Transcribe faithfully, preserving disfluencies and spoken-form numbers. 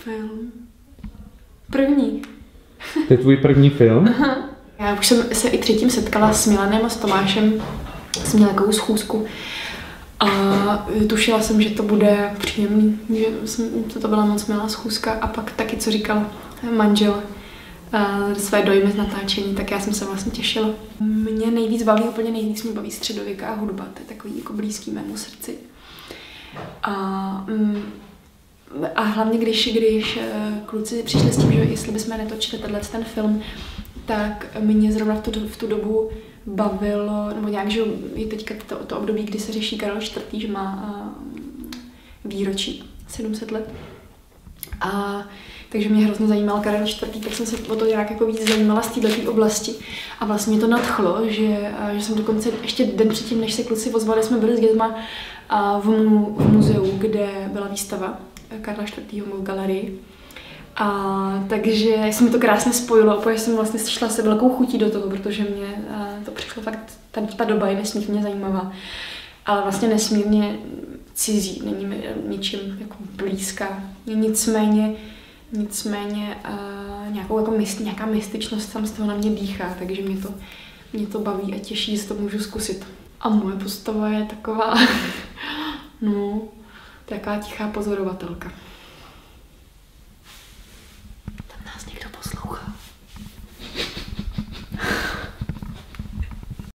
Film. První. To je tvůj první film? Aha. Já už jsem se i předtím setkala s Milanem a s Tomášem. Jsem měla takovou schůzku. A tušila jsem, že to bude příjemný, že jsem, to, to byla moc milá schůzka. A pak taky, co říkal manžel, své dojmy z natáčení, tak já jsem se vlastně těšila. Mě nejvíc baví, úplně nejvíc mě baví středověká hudba, to je takový jako blízký mému srdci. A, a hlavně, když, když kluci přišli s tím, že jestli bychom netočili tenhle ten film, tak mě zrovna v tu, v tu dobu bavilo, nebo nějak, že je teďka to, to období, kdy se řeší Karel čtvrtý, že má uh, výročí, sedm set let. A takže mě hrozně zajímal Karel čtvrtý, tak jsem se o to nějak jako víc zajímala z této oblasti. A vlastně mě to nadchlo, že, že jsem dokonce ještě den předtím, než se kluci ozvali, jsme byli s dětma v, mu, v muzeu, kde byla výstava Karla čtvrtého v galerii. A takže se mi to krásně spojilo, protože jsem vlastně šla se velkou chutí do toho, protože mě to přišlo fakt, ta, ta doba je nesmírně zajímavá, ale vlastně nesmírně cizí, není mi ničím jako blízká. Nicméně, nicméně uh, nějakou jako myst, nějaká mystičnost tam z toho na mě dýchá, takže mě to, mě to baví a těší, že to můžu zkusit. A moje postava je taková, no, taková tichá pozorovatelka.